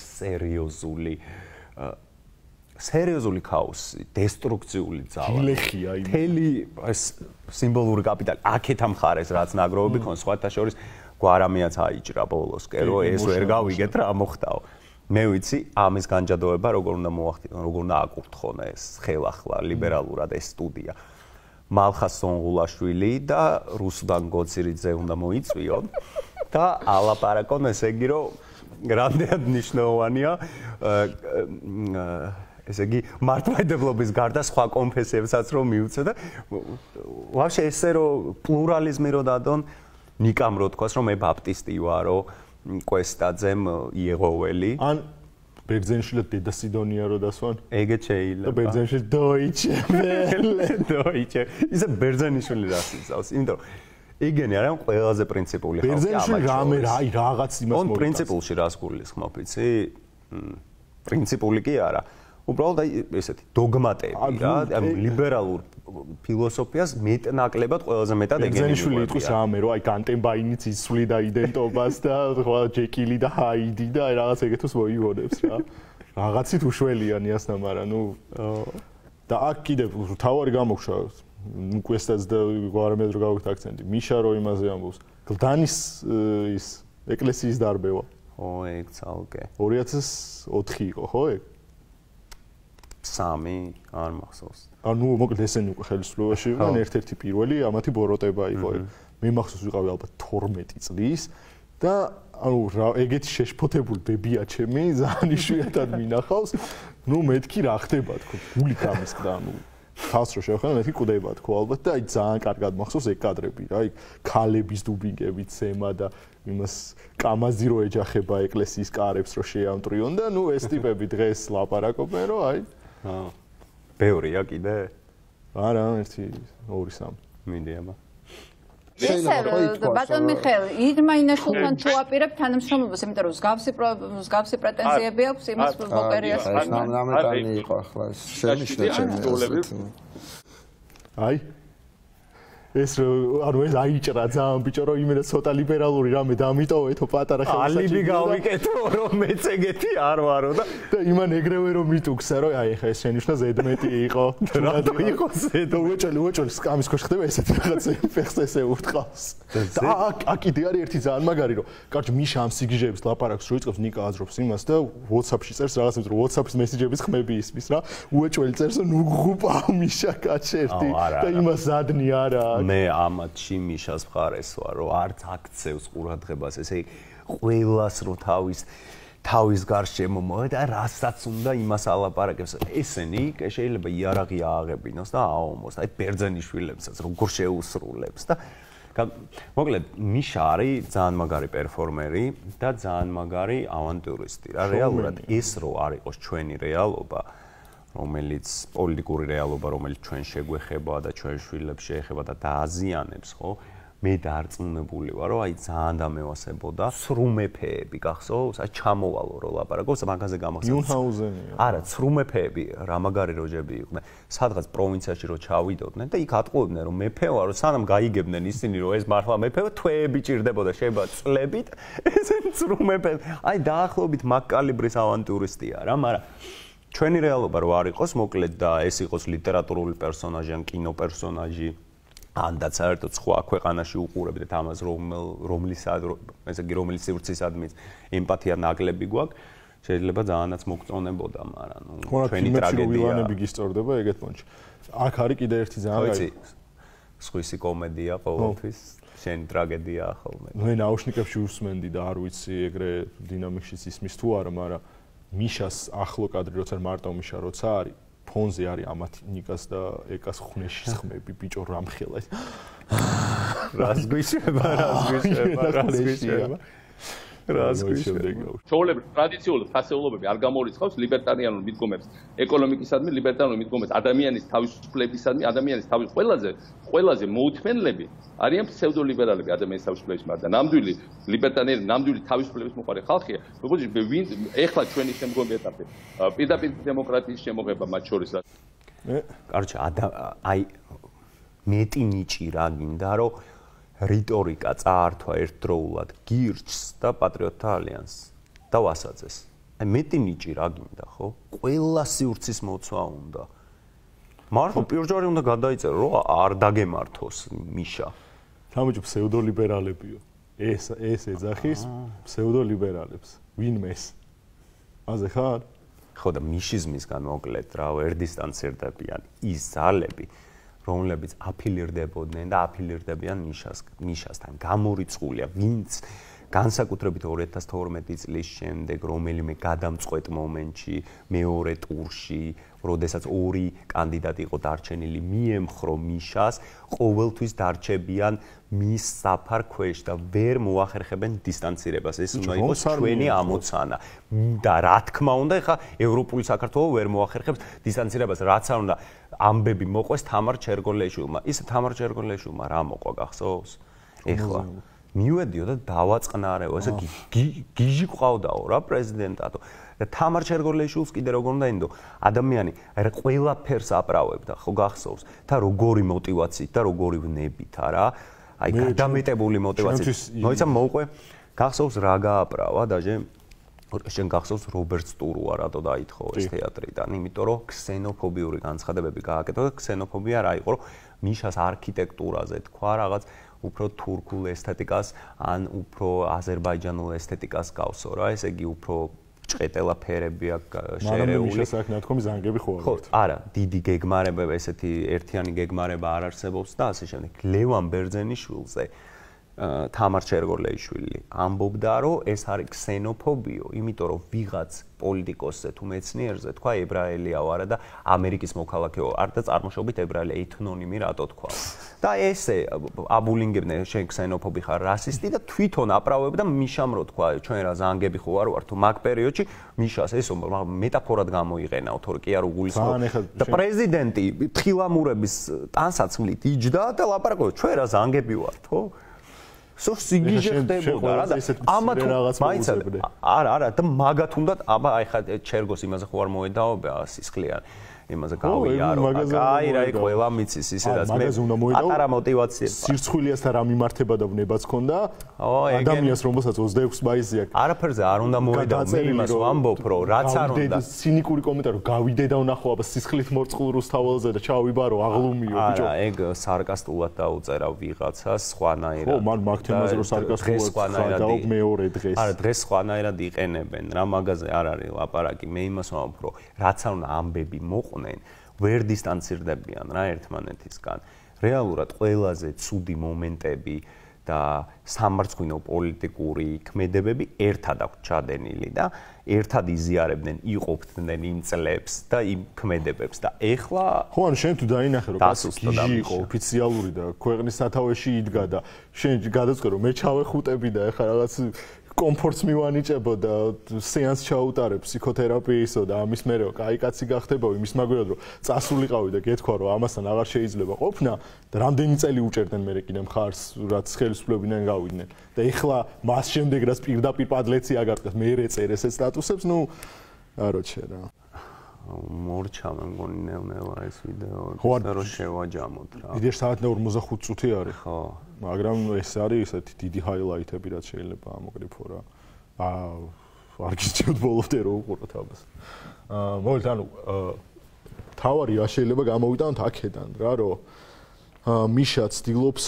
სერიოზული ქაოსი, დესტრუქციული ძალა. გილეხია იმ. მთელი სიმბოლური კაპიტალი აქეთ ამხარეს რაც ნაგროვები ქონს, სხვათა შორის გვარამიაც აიჭრა ბოლოსკენ, რომ ეს ვერ გავიგეთ რა მოხდაო. მე ვიცი ამის განჯადოება როგორ უნდა მოახდინონ, როგორ უნდა აკურთხონ ეს ხელახლა ლიბერალურად ეს სტუდია. მალხას სონღულაშვილი და რუსუდან გოცირიძე უნდა მოიწვიონ და ალაპარაკონ, ესე იგი რომ რამდენად მნიშვნელოვანია ესე იგი მართლმადიდებლობის გარდა სხვა კონფესიებსაც რომ მიუწე და ვაფშე ესე რომ პლურალიზმი რო დადონ, ნიკამ რო თქვას რომ მე ბაპტისტი ვარო, კვესტაძემ იეღოველი. ან ბერძენიშვილად დედა სიდონია რო დასვან? ეგეც შეიძლება. და ბერძენიშვილი დოიჩე. ისე ბერძენიშვილი რას იცავს? იმიტომ რომ იგენი არის ყველაზე პრინციპული ხალხი. ბერძენიშვილი რაღაც იმას მოგწონს. პრინციპულში რას გულისხმობ, იცი? პრინციპული კი არა. უბრალოდ ესეთი დოგმატები რა, ამ ლიბერალურ ფილოსოფიას მეტნაკლებად ყველაზე მეტად ეგენი. ბერძენიშვილი იტყვის რამე, რომ აი განტენბაინიც იცვლიდა იდენტობას და სხვა ჯეკილი და ჰაიდი და აი რაღაც ეგეთოს მოიგონებს რა. რაღაცით უშველიანი ასნამარა, ნუ და აქ კიდევ თავარი გამოგშვა. კვესტაძე და გვარამიად რო გავიქთ აქცენტი. მიშა რო იმაზე ამბობს. გლდანის ის ეკლესიის დარბევა. ო, ეგ ცალკე. 2004 იყო, ხო ეგ? 3 არ მახსოვს. ანუ მოკლედ ესენი უკვე ხელისუფლებაში იყვნენ, ერთ-ერთი პირველი ამათი ბოროტება იყო. მე მახსოვს ვიყავი ალბათ 12 წლის და ანუ ეგეთი შეშფოთებული ბებია ჩემი, ძალიან იშვიათად მინახავს. ნუ მეთქი რა ხდება თქო, გული გამისკდა, ანუ თავს რო შევხედე, მეთქი კვდება თქო ალბათ და აი ძალიან კარგად მახსოვს ეგ კადრები რა, აი ქალების დუბინგებით ცემა და იმას კამაზი რო ეჯახება ეკლესიის კარებს რო შეამტრიონ და ნუ ეს ტიპები დღეს ლაპარაკობენ რომ აი ბევრია კიდე? არა, 1 2 3. მინდი აბა. ბატონ მიხეილ, ირმა ინაშვილთან თუ აპირებ თანამშრომლობას, იმიტომ რომ მსგავსი პრეტენზიები აქვს იმას ბოკერიას. ნამეტანი იყო ახლა ეს შენიშნა ჩემი. აი ეს ანუ ეს აიჭრა ძალიან ბიჭო რომ იმენა ცოტა ლიბერალური რამე დამიტოვეთო პატარა ხელსაჩინო ალიბი გავიკეთო რომ მეცეგეთი არ ვარო და იმან ეგრევე რომ მიტუქსა რომ აი ხა ეს შენიშნა ზედმეტი იყო რატო იყო ზედ უეჭველი სკამის ქვეშ ხდება ესეთი რაღაცა ფეხს ესე ურტყავს და აქ კიდე არის ერთი ძალიან მაგარი რომ კარგი მიშა ამ სიგიჟეებს ლაპარაკს რო იწყებს ნიკა აზრობს იმას და WhatsApp-ში წერს რაღაცებს რომ WhatsApp-ის მესიჯების ხმები ისმის რა უეჭველი წერს რომ ნუღუპა მიშა კაჩერტი და იმას ზადნი არა მე ამათში მიშას მხარეს ვარ, რომ არც აქცევს ყურადღებას, ესე ყველას რო თავის გარშემო და რასაც უნდა იმას ალაპარაკებს. ესენი შეიძლება იარაღი ააღებინოს და აომოს, აი ბერძენიშვილებსაც როგორ შეუსრულებს და მოკლედ მიშა არის ძალიან მაგარი პერფორმერი და ძალიან მაგარი ავანტურისტი. რა რეალურად ეს რო არ იყოს ჩვენი რეალობა რომელიც პოლიტიკური რეალობა, რომელიც ჩვენ შეგვეხება და ჩვენ შვილებს შეეხება და დააზიანებს, ხო? მე დარწმუნებული ვარ, რომ აი ძალიან დამევასებოდა სრუმეფეები, გახსოვს? აი ჩამოვალო რო ლაპარაკობს, მაგაზე გამახსენე. იუნჰაუზენია. არა, სრუმეფეები, რა მაგარი როჯები იყვნენ. სადღაც პროვინციაში რო ჩავიდოდნენ და იქ ატყუებდნენ, რომ მეფე ვარ, რომ სანამ გაიგებდნენ ისინი, რომ ეს მართლა მეფეა, თვეები ჭირდებოდა შეიძლება წლებით. ესენ სრუმეფეები. აი დაახლოებით მაგ კალიბრის ავანტურისტია რა, მაგრამ ჩვენი რეალობა რო არ იყოს, მოკლედ და ეს იყოს ლიტერატურული პერსონაჟი ან კინო პერსონაჟი, ანდაც საერთოდ სხვა ქვეყანაში უყურებდეთ ამას, რომლის სივრცისადმი ემპათია ნაკლები გვაქვს, შეიძლება ძალიანაც მოგწონებოდა, მაგრამ ჩვენი ტრაგედია. ვილანები გისწორდება ეგეთ მომენტში. აქ არის კიდე ერთი ძალიან სხვისი კომედია ყოველთვის, შენი ტრაგედია ხოლმე. მე ნაუშნიკებში უსმენდი და არ ვიცი ეგრე დინამიკშიც ისმის თუ არა, მაგრამ მიშას ახლო კადრი როცა მარტო მიშა როცა არის ფონზე არის ამათ ნიკას და ეკას ხუნეშის ხმები ბიჭო რამხელა რას გვიშვება ჩვეულებრივ ტრადიციულად ფასეულობები არ გამორიცხავს ლიბერტარიანულ მიდგომებს ეკონომიკისადმი ლიბერტარიანულ მიდგომებს ადამიანის თავისუფლებისადმი ადამიანის ყველაზე მოუთმენლები არიან ფსევდოლიბერალები ადამიანის თავისუფლების მიმართ და ნამდვილი ლიბერტარიანი ნამდვილი თავისუფლების მოყარე ხალხია როგორც ვინ ეხლა ჩვენი შემდგომი ეტაპი პირდაპირ დემოკრატიის შემოღება მათ შორის კაროჩე აი მეტი ნიჭი რა გინდა რომ რიტორიკა წაართვა ერთდროულად გირჩს და პატრიოტთა ალიანსს და ვასაძეს. აი მეტი ნიჭი რა გინდა, ხო? ყველა სივრცის მოცვა უნდა. მართლა პირველჯერ უნდა გადაიწერო, რომ არ დაგემართოს მიშა. სამოჭ ფსევდოლიბერალებიო. ეს ეძახის ფსევდოლიბერალებს. ვინმეს? აზე ხარ? ხო და მიშიზმისგან მოკლედ რა, ვერ დისტანცირდებიან ის ზალები რომლებიც აფილირდებოდნენ და აფილირდებიან მიშასთან. გამორიცხულია, ვინც განსაკუთრებით 2012 წლის შემდეგ რომელიმე გადამწყვეტ მომენტში, მეორე ტურში, როდესაც ორი კანდიდატი იყო დარჩენილი, მიემხრო მიშას, ყოველთვის დარჩებიან მის საფარ ქვეშ და ვერ მოახერხებენ დისტანცირებას. ეს უნდა იყოს ჩვენი ამოცანა. და რა თქმა უნდა, ეხა ევროპული საქართველო ვერ მოახერხებს დისტანცირებას, რაც არ უნდა ამბები მოყვეს თამარ ჩერგოლეშვილმა. ისე თამარ ჩერგოლეშვილმა რა მოყვა გახსოვს? ეხლა მივედიო და დავაწყნარეო, ესე გიჟი ყავდაო რა პრეზიდენტატო. და თამარ ჩერგოლეშვილს კიდე როგორ უნდა ინდო? ადამიანი ყველაფერს აპრავებდა, ხო გახსოვს? და როგორი მოტივაციით და როგორი ვნებით არა? აი გადამეტებული მოტივაციით. მოიცა მოუყვე? გახსოვს რა გააპრავა დაჟე? შენ გახსოვს რობერტ სტურუა რატო დაითხოვა ეს თეატრიდან? იმიტომ რომ ქსენოფობიური განცხადებები გააკეთა და ქსენოფობია რა იყო, რომ მიშას არქიტექტურაზე თქვა რაღაც უფრო თურქულ ესთეტიკას ან უფრო აზერბაიჯანულ ესთეტიკას გავსო რა, ესე იგი უფრო ჭყეტელა ფერები აქვს შერეული. მიშას აქ ნათქვამი ზანგები ხო არ არის? არა, დიდი გეგმარება, ესეთი ერთიანი გეგმარება არ არსებობს და ასე შემდეგ. ლევან ბერძენიშვილზე თამარ ჩერგოლეიშვილი ამბობდა, რომ ეს არის ქსენოფობიო, იმიტომ რომ ვიღაც პოლიტიკოსზე თუ მეცნიერზე თქვა ებრაელია ვარა და ამერიკის მოქალაქეო არ და წარმოშობით ებრაელი ეთნონიმი რატო თქვა. და ესე აბულინგებდნენ შენ ქსენოფობი ხარ, რასისტი და თვითონ აპრავებდა მიშამ რო თქვა, ჩვენ რა ზანგები ხო არ ვარ თუ მაგ პერიოდში მიშას ეს მეტაფორად გამოიყენაო, თორე კი არ უგულისხმობ. და პრეზიდენტი თხილამურების ტანსაცმლით იჯდა და ლაპარაკობდა, ჩვენ რა ზანგები ვართ, ხო? სულ სიგიჟე ხდებოდა რა და ამათ მაიცადე არა და მაგათ უნდა აბა აი ხა ჩერგოს იმაზე ხო არ მოედაობა სისხლიან იმაზე გავიარო აი რა იქ ყველა მიცის ისედაც მე პატარა мотиваცია სირცხვილიასთან რა მიმართება და ვნებაც ქონდა ადამიანს რომელსაც 26 მაისი აქვს არაფერზე არ უნდა მოედაო მე იმას ვამბობ რომ რაც არ უნდა ცინიკური კომენტარი გავიდე და ვნახო აბა სისხლით მორწყულ რუსთაველზე და ჩავიბარო აღლუმიო ბიჭო არა ეგ სარკასტულად დაუწერა ვიღაცას სხვანაირად ხო მან მაგ თემაზე რომ სარკასტულად გადაობ მეორე დღეს არა დღეს სხვანაირად იყენებენ რა მაგაზე არ არის ლაპარაკი მე იმას ვამბობ რომ რაც არ უნდა ამბები მოყვნენ ვერ დისტანცირდებიან რა ერთმანეთისგან რეალურად ყველაზე ცუდი მომენტები და სამარცხვინო პოლიტიკური ქმედებები ერთად აქვს ჩადენილი და ერთად იზიარებდნენ იყოფდნენ იმ წლებს და იმ ქმედებებს და ეხლა ხო ან შენ თუ დაინახე რომ გიჟი იყო ოფიციალური და ქვეყნის სათავეში იდგა და შენ გადაწყე რომ მე ჩავეხუტები და ეხლა რაღაც კომფორტს მივანიჭებოდა სეანს ჩაუტარებ ფსიქოთერაპიისო და ამის მერე კაი კაცი გახდებავი მის მაგალითად რომ წასულიყავი და გეთქვა რომ ამასთან აღარ შეიძლება ყოფნა და რამდენი წელი უჭერდნენ მე კიდე მხარს რაც ხელისუფლებიდან გავიდნენ და ეხლა მას შემდეგ რაც პირდაპირ პადლეცი აგარტყეს მე ეწერეს ეს სტატუსებს ნუ აროჩე რა მორჩა მე მგონი ნელა ეს ვიდეო რომ შევაჯამოთ რა ვიდეო საათი 45 წუთი არის ხო მაგრამ ეს არის ესეთი დიდი ჰაილაითები რაც შეიძლება ამოკრიფო რა არ გიჩვენოთ ბოლომდე რომ უყუროთ ამას მოგეთ ანუ თავარი რა შეიძლება გამოვიტანოთ აქედან რა რომ მიშა ცდილობს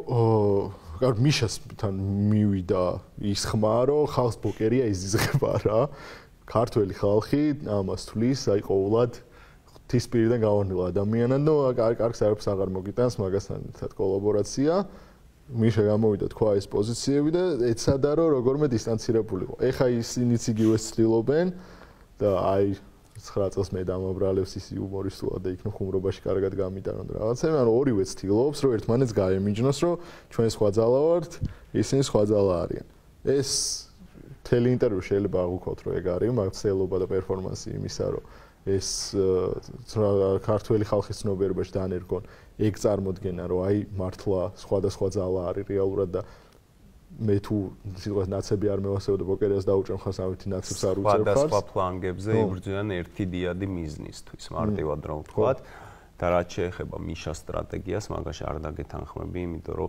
რომ მიშასთან მივიდა ის ხმა რომ ხალხს ბოკერია იზიზღება რა ქართველი ხალხი ამას თulis აი ყოველად ღვთის პირიდან გავარნილ ადამიანად და კარგს არაფერს აღარ მოგიტანს მაგასთან ერთად კოლაბორაცია მიშა გამოვიდა თქვა ეს პოზიციები და ეცადა რომ როგორმე დისტანცირებულიყო ეხა ისინიც იგივეს ცდილობენ და აი 9 წელს მე დამაბრალებს ის იუმორის სულად და იქნებ ხუმრობაში კარგად გამიტანონ რაღაცები, ანუ ორივე ცდილობს, რომ ერთმანეთს გაემიჯნოს, რომ ჩვენ სხვა ძალა ვართ, ისინი სხვა ძალა არიან. ეს მთელი ინტერვიუ შეიძლება აღვქვათ, რომ ეგ არის, მაგრამ ცელობა და პერფორმანსი იმისა, რომ ეს ქართველი ხალხის ცნობიერებაში დანერგონ ეგ წარმოდგენა, რომ აი მართლა სხვადასხვა ძალა არის რეალურად და მე თუ სიტყვას ნაცები არ მევასებო და პოკერიას დაუჭრեմ ხას ამითი ნაცებს არ უწევ ხარ. სხვადასხვა ფლანგებზე იბრძვიან ერთი დიადი მიზნისთვის, მარტივად რომ ვთქვათ. და რაც შეეხება მიშას სტრატეგიას, მაგაში არ დაგეთანხმები, იმიტომ რომ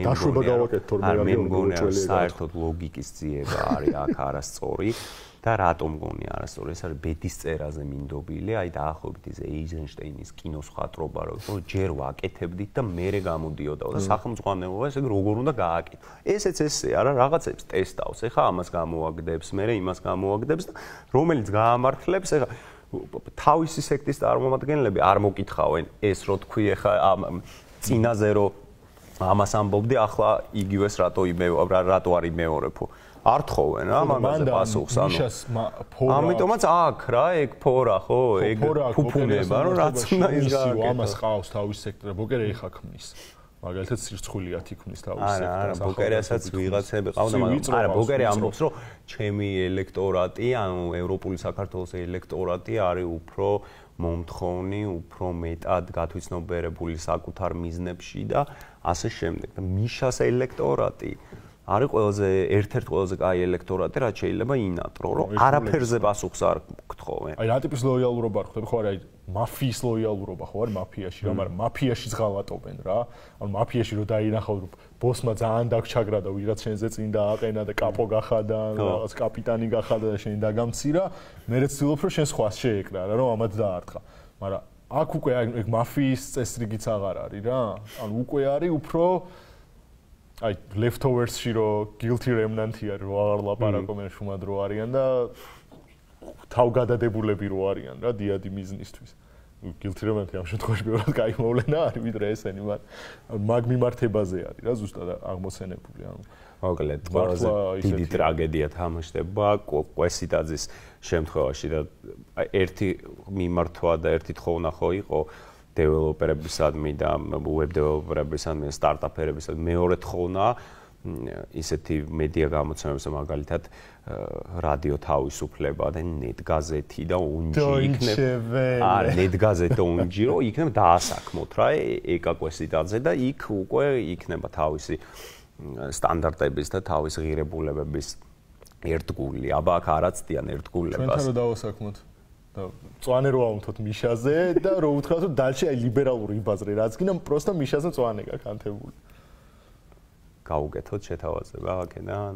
მე მგონი რომ საერთოდ ლოგიკის ძიება არის აქ არასწორი და რატომ მგონი არასწორი? ეს არის ბედის წერაზე მინდობილი, აი დაახლოებით ის ეიზენშტეინის კინოს ხატრობა, რომ ჯერ ვაკეთებდით და მერე გამოდიოდაო და სახელმწიფოებმა ეს როგორ უნდა გააკეთო. ესეც ესე არა, რაღაცებს ტესტავს, ეხა ამას გამოაგდებს, მერე იმას გამოაგდებს და რომელიც გაამართლებს, ეხა თავისი სექტის წარმომადგენლები არ მოკითხავენ ეს რო თქვი ეხა წინაზე რო ამას ამბობდი ახლა იგივეს რატო არ იმეორებო არ თხოვენ რა ამაზე პასუხს ანუ ამიტომაც აქ რა ეგ ფორა ხო ეგ ფუფუნება რომ რაც უნდა ის გააკეთო ამას ყავს თავისი სექტორი ბოკერი ეხა ქმნის მაგალითად სირცხვილიათ იქმნის თავის სექტორს. არა, ბოკერიასაც ვიღაცები ყავდა, მაგრამ არა, ბოკერი ამბობს, რომ ჩემი ელექტორატი, ანუ ევროპული საქართველოს ელექტორატი არის უფრო მომთხოვნი, უფრო მეტად გათვითცნობიერებული საკუთარ მიზნებში და ასე შემდეგ. და მიშას ელექტორატი არის ერთ-ერთი ყველაზე კაი ელექტორატი, რაც შეიძლება ინატრო, რომ არაფერზე პასუხს არ გთხოვენ. აი, რა ტიპის ლოიალურობა არ ხდება, ხო არა, აი მაფიის ლოიალურობა ხო არის მაფიაში რა, მაგრამ მაფიაშიც ღალატობენ რა. ანუ მაფიაში რო დაინახავ, რომ ბოსმა ძალიან დაგჩაგრა და ვიღაც შენზე წინ დააყენა და კაპო გახადა, რაღაც კაპიტანი გახადა და შენ დაგამცირა, მერე ცდილობ რომ შენ სხვას შეეკრა რა, რომ ამათ დაარტყა. მაგრამ აქ უკვე ეგ მაფიის წესრიგიც აღარ არის რა. ანუ უკვე არის უფრო აი leftovers-ში რო guilty remnant-ი არის, რო აღარ ლაპარაკობენ შუმად რო არიან და თავგადადებულები რო არიან რა დიადი მიზნისთვის. guilty remnant-ი ამ შემთხვევაში პირველად კაი მოვლენა არის, ვიდრე ესენი, მაგ მიმართებაზე არის რა ზუსტად აღმოცენებული. ანუ მოკლედ, ყველაზე დიდი ტრაგედია თამაშდება კვესიტაძის შემთხვევაში და ერთი მიმართვა და ერთი თხოვნა ხო იყო დეველოპერებისადმი და ვებ დეველოპერებისადმი და სტარტაპერებისადმი მეორე თხოვნა ისეთი მედია გამოცემებს მაგალითად რადიო თავისუფლება და ნეტგაზეთი და უნჯი იქნება არა ნეტგაზეთი და უნჯი რო იქნება დაასაქმოთ რა ეკაკვესიტაძე და იქ უკვე იქნება თავისი სტანდარტების და თავის ღირებულებების ერთგული აბა აქ არაცდიან ერთგულებას ჩვენთან რო დავასაქმოთ და წვანე რო ავუნთოთ მიშაზე და რო უთხრათ რომ დალში აი ლიბერალური იბაზრე რაც გინდა პროსტა მიშაზე წვანე გაკანთებული გაუგეთოთ შეთავაზება აქედან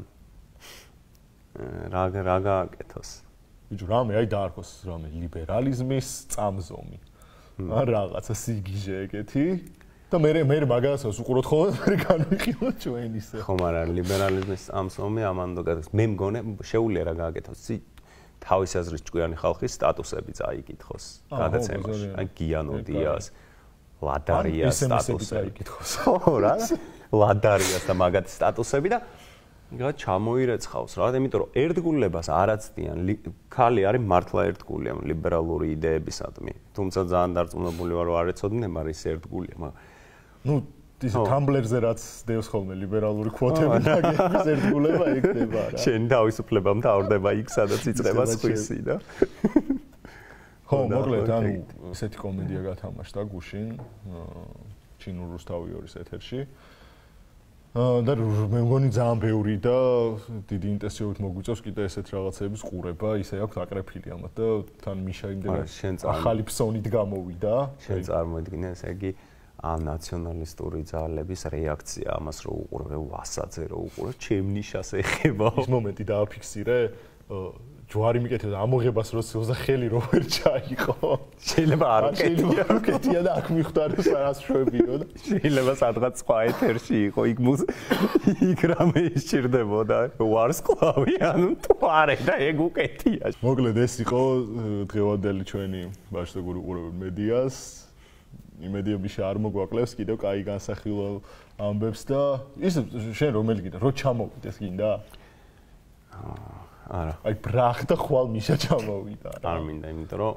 რა გააკეთოს ბიჭო რამე აი დაარქოს რამე ლიბერალიზმის წამზომი ან რაღაცა სიგიჟე ეგეთი და მე მაგასაც უყუროთ ხოლმე მე განვიხილოთ ჩვენ ისე ხომ არა ლიბერალიზმის წამზომი ამანდო გადას მე მგონე შეუძლია რა გააკეთოს თავის აზრის ჭკვიანი ხალხის სტატუსები წაიკითხოს გადაცემაში აი გიანოდიას ლადარიას სტატუსი წაიკითხოს ხო რა ლადარიას და მაგათი სტატუსები და რა ჩამოირეცხავს რა იმიტომ რომ ერთგულებას არაცდიან ხალი არის მართლა ერთგული ამ ლიბერალური იდეებისადმი თუმცა ძალიან დარწმუნებული ვარ რომ არ ეცოდნენ მაგრამ ის ერთგულია მაგრამ ნუ ის თამბლერზე რაც დევს ხოლმე ლიბერალური კვოტები და გეგმის ერთგულება იქნება რა შენ თავისუფლება მთავრდება იქ სადაც იწყება სხვისი და ხო მოკლედ ანუ ესეთი კომედია გათამაშდა გუშინ ჩინურ რუსთავიორის ეთერში და მე მგონი ძალიან ბევრი და დიდი ინტენსივობით მოგვიწევს კიდე ესეთ რაღაცების ყურება, ისე აქვს აკრეფილი ამათ და თან მიშა იმდენად ახალი ფსონით გამოვიდა. შენ წარმოიდგინე ესე იგი ამ ნაციონალისტური ძალების რეაქცია ამას რო უყურე, ვასაძე რო უყურე, ჩემ ნიშას ეხება. ის მომენტი დააფიქსირე, ჯვარი მიკეთებდა ამოღებას რო ცილზე ხელი რო ვერ ჩაიყო. შეიძლება არ უკეთია და აქ მიხვდაროს არას შვებიო და შეიძლება სადღაც სხვა ეთერში იყო იქ რამე ისჭირდებოდა ვარსკვლავი ანუ თვარე და ეგ უკეთია. მოკლედ ეს იყო დღევანდელი ჩვენი ბაშტაგური უყურებელი მედიას. იმედიები არ მოგვაკლებს კიდევ კაი განსახილველ ამბებს და ის შენ რომელი გინდა რო ჩამოვიდეს გინდა? არა. აი ბრახდა ხვალ მიშა ჩამოვიდა. არ მინდა, იმიტომ რომ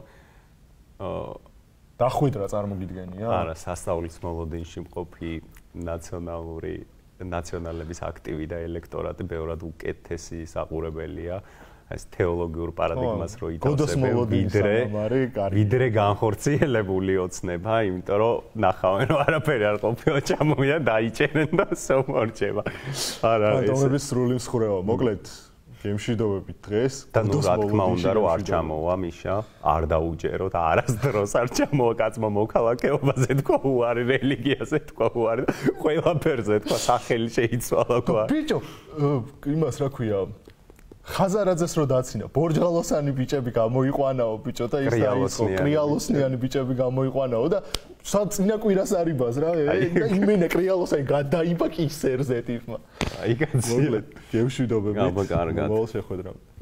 დახვიდრა წარმოგიდგენია? არა, სასწავლის მოლოდინში მყოფი ნაციონალების აქტივი და ელექტორატი ბევრად უკეთესი საყურებელია. ეს თეოლოგიურ პარადიგმას რო ვიდრე განხორციელებული ოცნება, იმიტომ რომ ნახავენ რომ არაფერი არ ყოფილა ჩამოვიდა დაიჭერენ და სომორჩება. არა, ეს ფანტომების სრული მსხურევა. მოკლედ, გემშვიდობებით დღეს. და ნუ რა თქმა უნდა რომ არ ჩამოვა მიშა, არ დაუჯეროთ, არასდროს არ ჩამოვა კაცმა მოქალაქეობაზე თქვა უარი, რელიგიაზე თქვა უარი, ყველაფერზე თქვა სახელი შეიცვალა თქვა. ბიჭო, იმას რა ქვია? ხაზარაძეს რო დაცინა, ბორჯალოსანი ბიჭები გამოიყვანაო ბიჭო და ის დაიწყო კრიალოსნიანი ბიჭები გამოიყვანაო და საწინა კვირას არიბას რა იმენე კრიალოსანი გადაიბა კისერზე ტიპმა. აი კაცი, გემშვიდობებით. აბა კარგად. მოგol შეხვედრამდე.